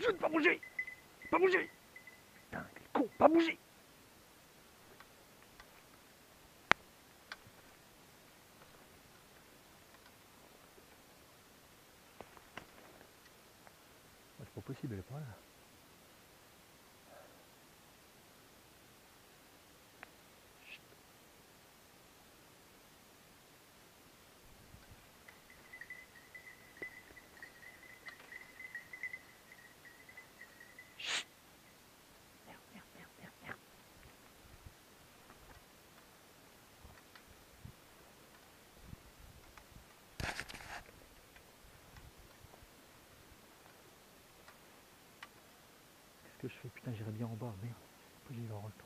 Jude, pas bouger. Pas bouger. Putain, t'es con, pas bouger. C'est pas possible, elle est pas là. Qu'est-ce que je fais? Putain, j'irais bien en bas, merde. Faut que j'y vais en retour.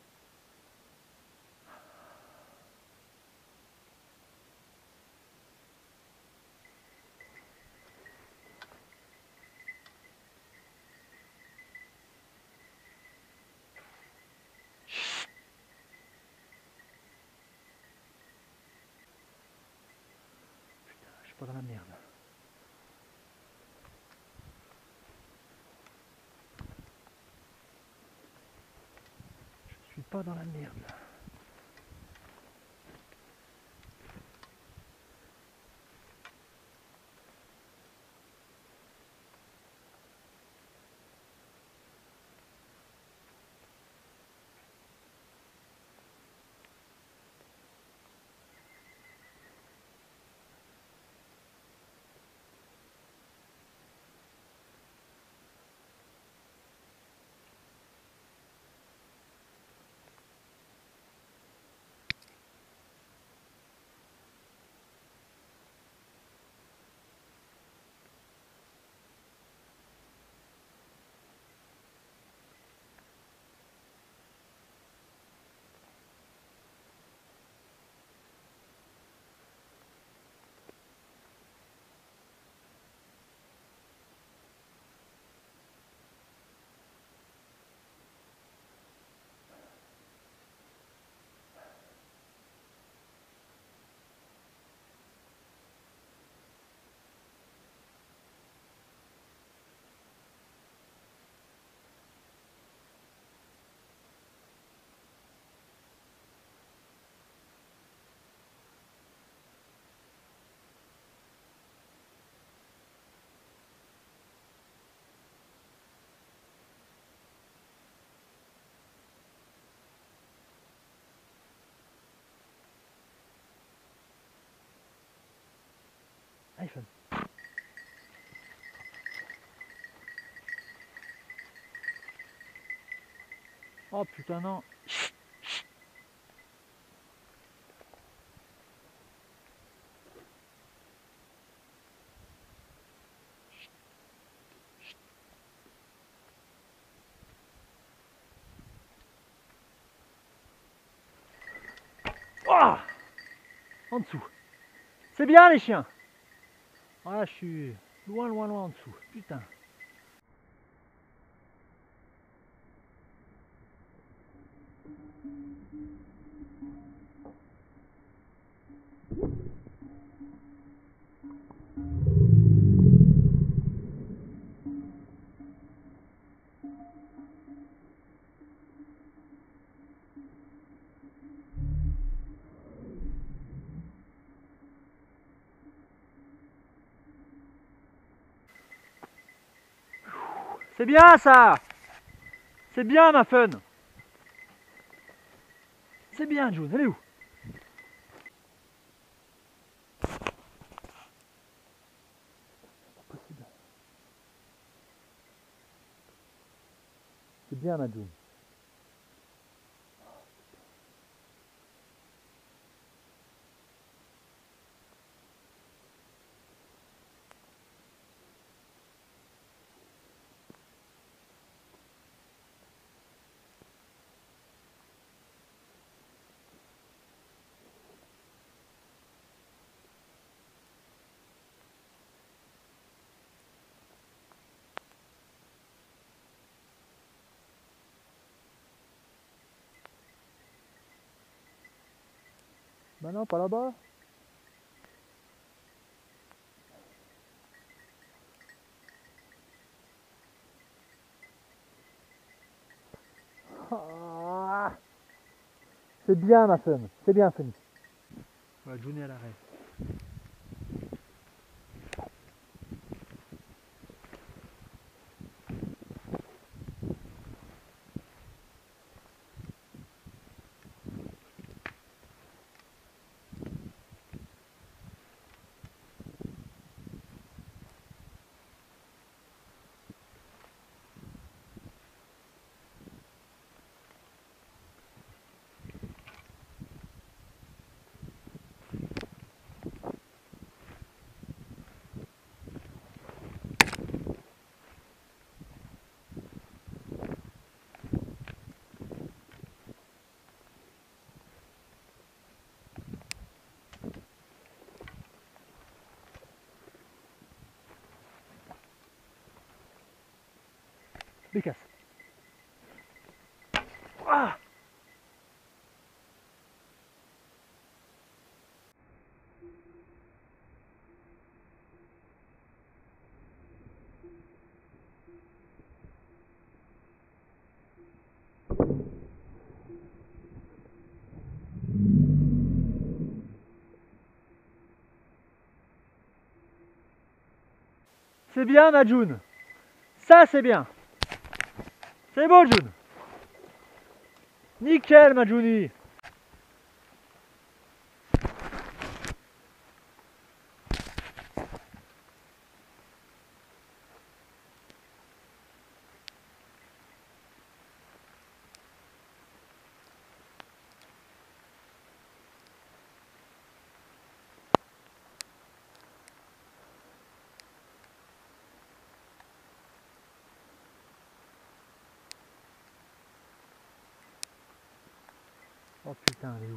Putain, je suis pas dans la merde. Je suis pas dans la merde. iPhone. Oh putain non. Oh, en dessous. C'est bien les chiens. Ah, je suis loin, loin, loin en dessous. Putain. C'est bien ça. C'est bien ma fun. C'est bien June, elle est où? C'est bien ma June. Bah non, pas là-bas. C'est bien ma femme, c'est bien Fanny. Voilà, June est à l'arrêt. Bécasse. Ah! C'est bien ma June. Ça c'est bien. C'est beau June. Nickel ma Juni. Oh putain, elle est où?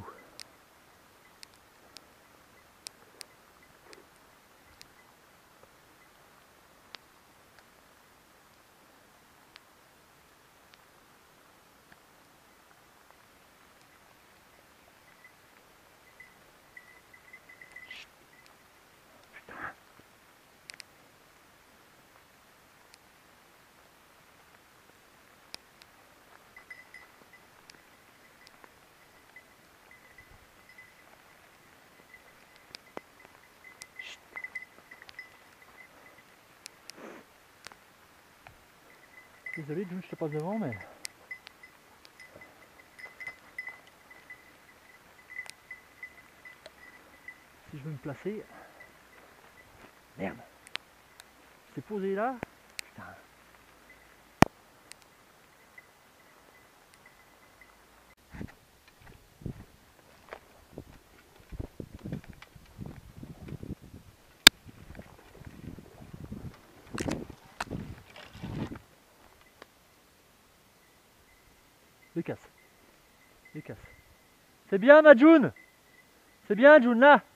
Désolé June, je te passe devant mais... Si je veux me placer... Merde. C'est posé là. Putain. Bécasse. Bécasse. C'est bien ma June. C'est bien June là.